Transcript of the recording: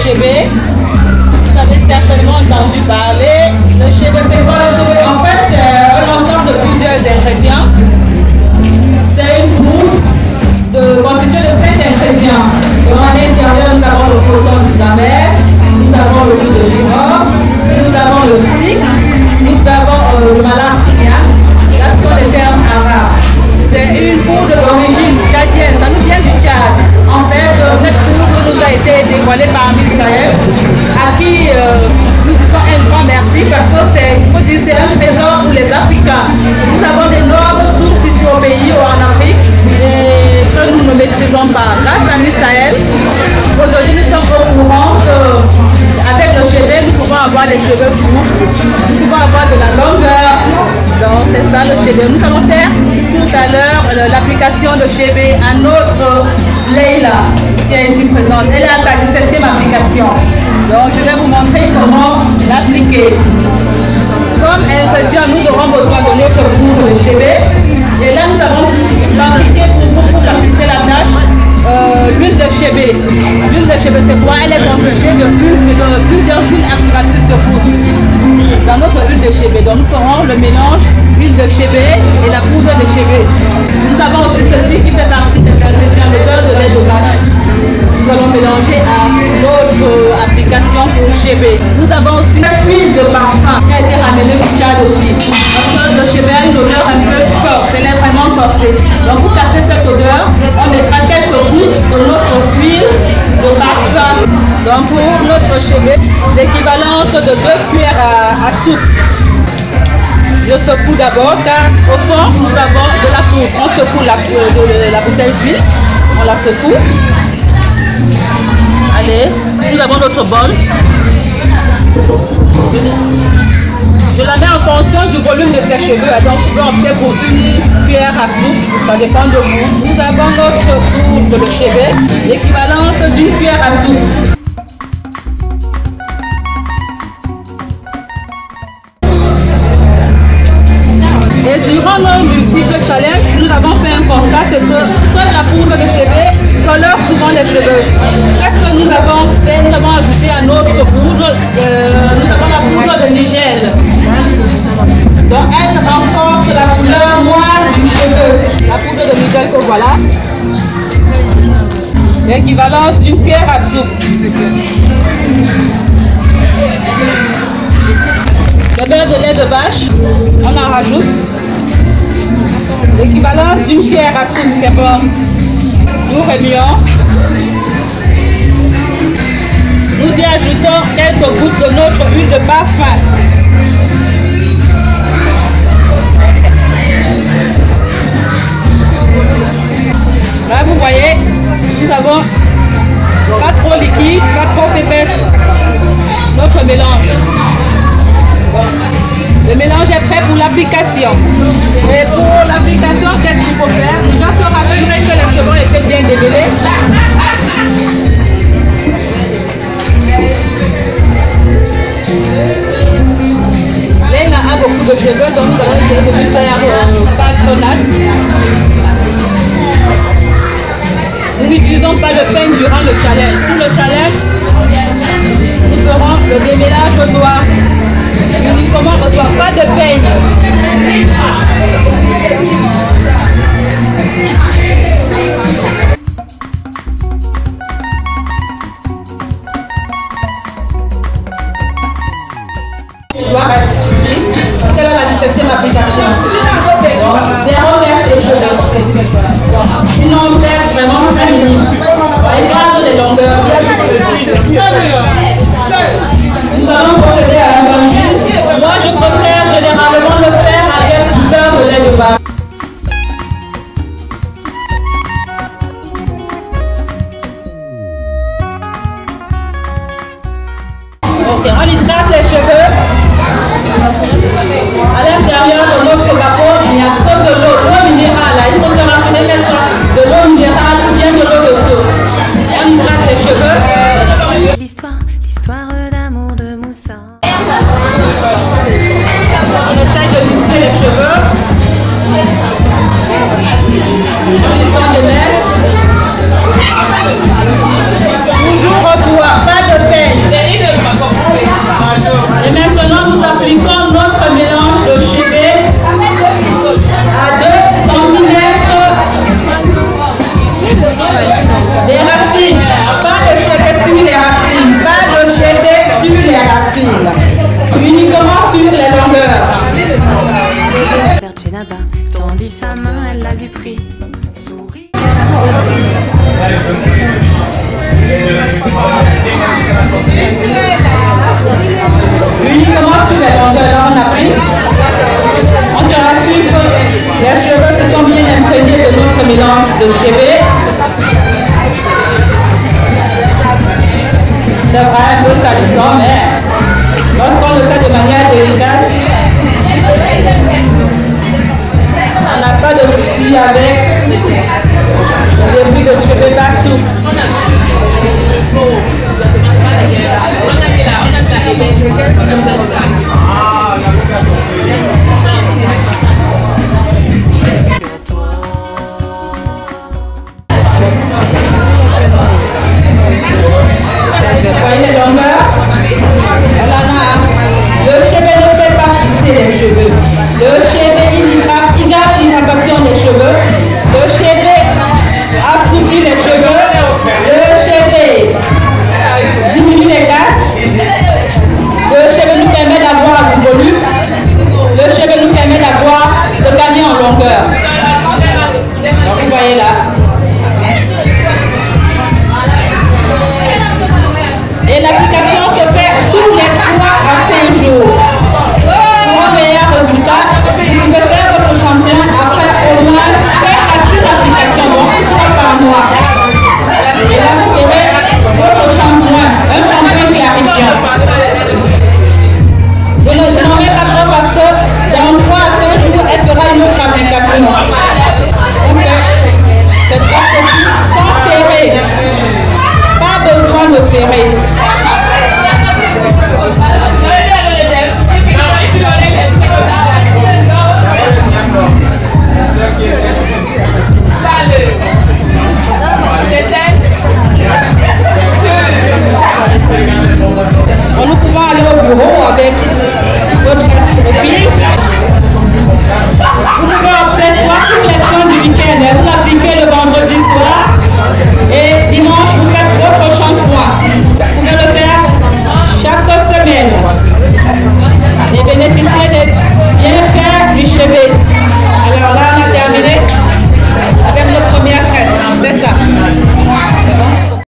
chébé. Vous avez certainement entendu parler. Le chébé, c'est quoi le chébé? En fait, c'est un ensemble de plusieurs ingrédients. C'est une poudre constituée de 5 ingrédients. Donc, à l'intérieur, nous avons le coton des amers, nous avons le jus de girofle, nous avons le psique, nous avons le malaxia. Là, ce sont les termes arabes. C'est une poudre d'origine tchadienne, ça nous vient du Tchad. En fait, cette poudre nous a été dévoilée par Israël, à qui nous disons un grand merci parce que c'est un trésor pour les Africains. Nous avons d'énormes sources ici au pays ou en Afrique et que nous ne maîtrisons pas. Grâce à Israël, aujourd'hui nous sommes au courant qu'avec le chébé, nous pouvons avoir des cheveux souples, nous pouvons avoir de la longueur. Donc c'est ça le chébé. Nous allons faire tout à l'heure l'application de chébé à notre Leila qui est ici présente. Elle est à sa 17e application. Donc je vais vous montrer comment l'appliquer. Comme ingrédient, nous aurons besoin de notre poudre de chébé. Et là nous avons fabriqué pour faciliter la tâche l'huile de chébé. L'huile de chébé c'est quoi? Elle est constituée de plusieurs huiles activatrices de pousse dans notre huile de chébé. Donc nous ferons le mélange huile de chébé et la poudre de chébé. Nous avons aussi ceci qui fait partie des ingrédients, le beurre de lait de vache. Nous allons mélanger à notre application pour chébé. Nous avons aussi une huile de parfum qui a été ramenée du Tchad aussi. Parce que le chébé a une odeur un peu forte, elle est vraiment corsée. Donc pour casser cette odeur, on mettra quelques gouttes de notre huile de parfum. Donc pour notre chébé, l'équivalence de 2 cuillères à soupe. Je secoue d'abord car au fond nous avons de la poudre. On secoue la bouteille d'huile, on la secoue. Allez, nous avons notre bol. Je la mets en fonction du volume de ses cheveux. Donc vous pouvez opter pour une cuillère à soupe, ça dépend de vous. Nous avons notre poudre de chébé, l'équivalence d'une cuillère à soupe. Et durant nos multiples challenges, nous avons fait un constat, c'est que seule la poudre de chébé colore souvent les cheveux. Qu'est-ce que nous avons ajouté à notre poudre? Nous avons la poudre de nigel. Donc elle renforce la couleur noire du cheveu. La poudre de nigel que voilà. L'équivalence d'une cuillère à soupe. Le beurre de lait de vache, on en rajoute. L'équivalence d'une cuillère à soupe, c'est bon. Nous remuons. Nous y ajoutons quelques gouttes de notre huile de parfum. Là, vous voyez, nous avons pas trop liquide, pas trop épaisse. Notre mélange. Bon. Le mélange est prêt pour l'application. Et pour l'application, qu'est-ce qu'il faut faire? Déjà se rassurer que les cheveux étaient bien démêlés. Léna a beaucoup de cheveux, donc nous allons essayer de lui faire patronate. Nous n'utilisons pas de peigne durant le challenge. Tout le challenge, nous ferons le démêlage au doigt. Uniquement au doigt, pas de peigne. Le doigt reste fixe parce qu'elle a la 17e application. Zéro perte de cheveux. Sinon, on perd vraiment très minime. Elle garde les longueurs. Nous allons procéder à la bonne. Moi, je préfère généralement le faire avec du beurre de lait de vache. Ok, on hydrate les cheveux. À l'intérieur de notre capot, il y a trop de l'eau minérale. Il faut se rassurer qu'elle soit de l'eau minérale ou bien de l'eau de source. On hydrate les cheveux. L'histoire d'amour de Moussa. On essaye de lisser les cheveux. là-bas. Tendit sa main, elle la lui prit. Sourit. Uniquement sur les longueurs, on a pris. On se rassure que les cheveux se sont bien imprégnés de notre mélange de cheveux. C'est vrai, un peu salissant, mais lorsqu'on le fait de manière délicate, on n'a pas de souci avec les débris de cheveux partout. Voyez les longueurs? Le cheveu ne fait pas pousser les cheveux. Le cheveu, il garde l'hydratation des cheveux. Le cheveu assouplit les cheveux. Le cheveu diminue les gaz. Le cheveu nous permet d'avoir du volume. Le cheveu nous permet de gagner en longueur.